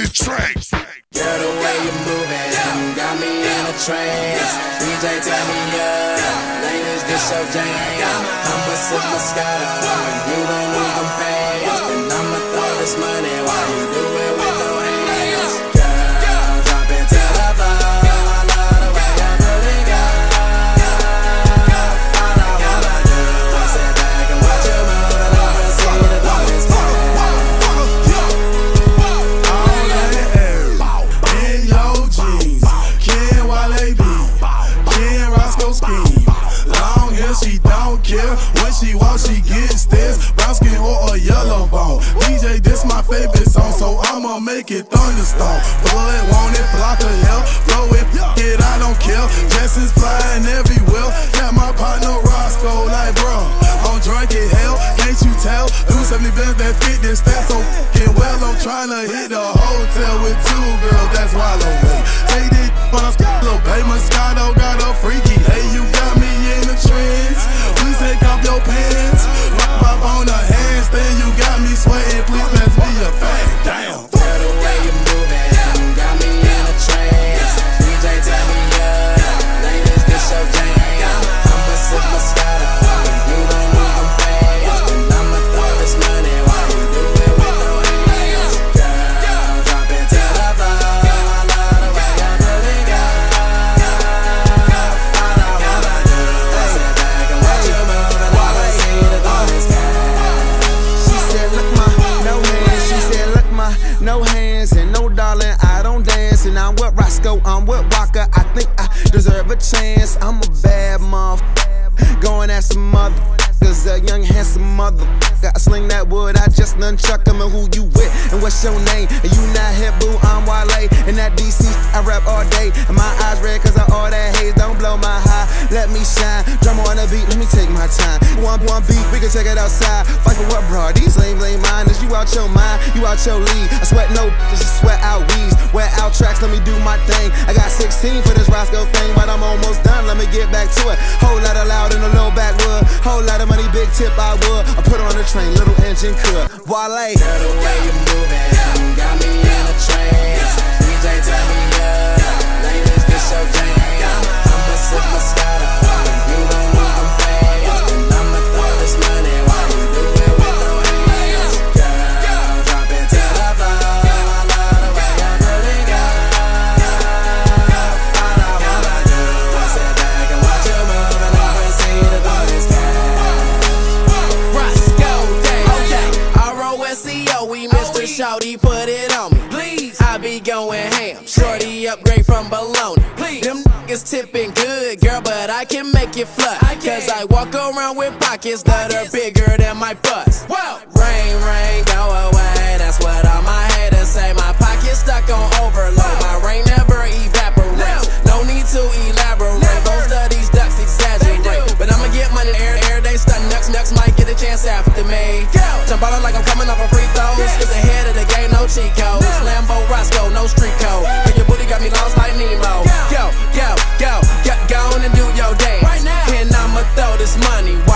the tracks. Girl, the way you moving got me in a trance. DJ, turn me up, ladies, this your jam. I'ma sip Moscato, and you gon' move them fast. And I'ma throw this money while you do it with no hands. Girl, drop it to the floor. I love the way you put it, girl. All I wanna do is sit back and watch you move and never see the bonus count. In your jeans, Ken Wale B, Ken Roscoe scheme. Long hair, she don't care. When she walks, she gets this. Brown skin or a yellow bone. DJ, this my favorite song, so I'ma make it thunderstorm. Blood, want it, block of hell. Blow it, I don't care. Jessens flying everywhere. Got my partner Roscoe like, bro, I'm drunk in hell. Can't you tell? Do 70 bands that fit this stat so f***ing well. I'm tryna hit the hotel with two girls, that's Wallow way. Take this when I'm little pay Moscato got a freaky. Hey, you got me in the trance. Please take off your pants. Pop on the handstand, you got me sweating. Please pass me a bag. Damn. Girl, the way you moving got me in a trance. DJ, turn me up, ladies, this your jam. I'ma sip Moscato, you gon' move them fast. And I'ma throw this money while you do it with no hands. Girl, drop it to the floor. I love the way you put it, girl. All I wanna do is sit back and watch you move and never see the bonus count. She said, look my, no hands. She said, look my, no hands. And no darling, I don't dance. And I'm with Roscoe, I'm with Walker. I think I deserve a chance. I'm a bad motherfucker, going at some motherfuckers. A young handsome motherfucker. I sling that wood, I just nunchuck them. And who you with? And what's your name? And you not hip, boo, I'm Wale. And that DC, I rap all day. And my eyes red cause I all that haze. Don't blow my high, let me shine. Drum on the beat, let me take my time. One beat, we can take it outside. Fight for what, bro? These lame minders. You out your mind, you out your league. I sweat no just sweat out weeds. Wear out tracks, let me do my thing. I got 16 for this Roscoe thing, but I'm almost done, let me get back to it. Whole lot of loud in a low backwood. Whole lot of money, big tip I would. I put on the train, little engine could. Wale. Girl, the way you moving got me in a trance. DJ, turn me up, ladies, this your jam. I'ma sip Moscato, you gon' move them fast. And I'ma throw this money while you do it with no hands. Girl, drop it to the floor. I love the way you put it, girl. All I wanna do is sit back and watch you move and never see the bonus count. Roscoe Day, okay. R-O-S-C-O, we Mr. Shawty, put it on me. Please, I be going ham. Shorty upgrade from bologna. Please, them niggas tipping good, girl, but I can make it flush. Cause I walk around with pockets that are bigger than my bust. Whoa. Rain, go away. That's what all my haters say. My pocket's stuck on overload. My rain never evaporates. No need to elaborate. Most of these ducks exaggerate. But I'ma get money air day stuck. Nucks might get a chance after me. Jump out like I'm coming off a free throws. It's ahead of the game, no cheat codes. Lambo Roscoe, no street code. But your booty got me lost like Nemo. Go on and do your dance. And I'ma throw this money.